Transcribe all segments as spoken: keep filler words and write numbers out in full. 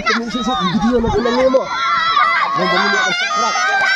Permisi sih video nak kena mo. Yang beli nak subscribe.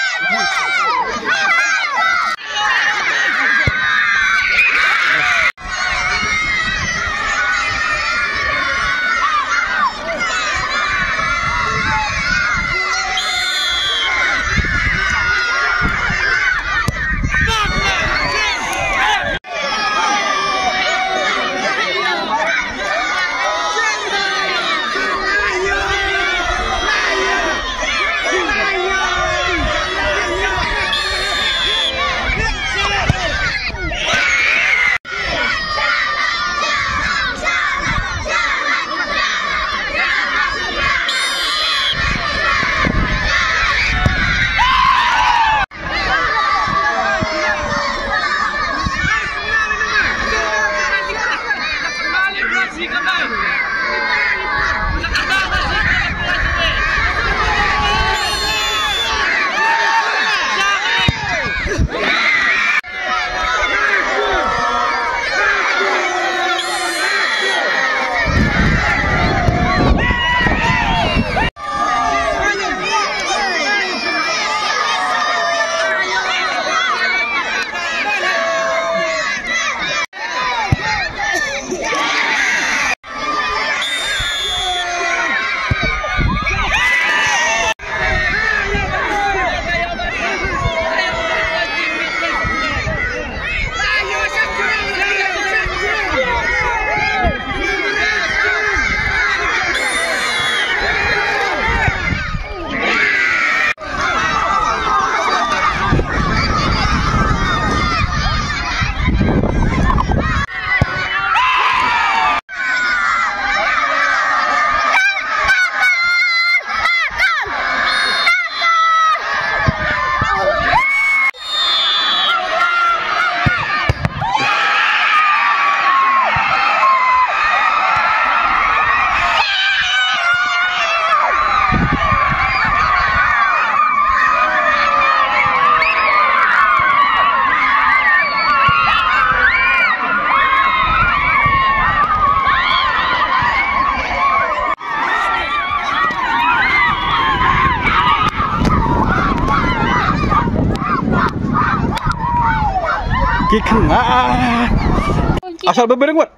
Kikeng ah. Asal bebereng buat.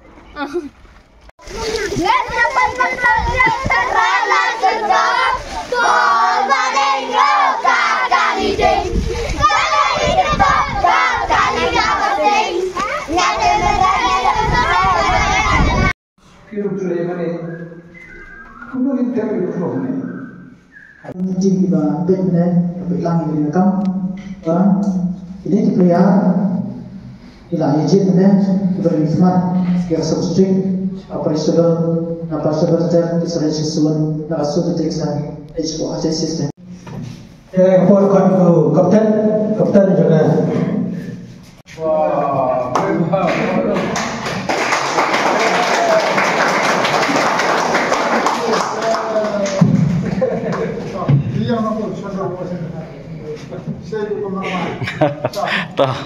Jing ba ben ne bilang ini kam orang ini dipelihara ila izin ne berkhidmat kira substring apa istilah apa sebab ter disebut sesuatu nak suatu teksan expo access system ya kapal kan kapten kapten juga wah Tak.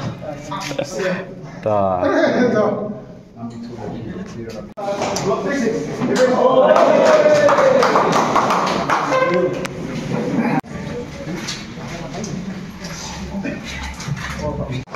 Tak. Tak.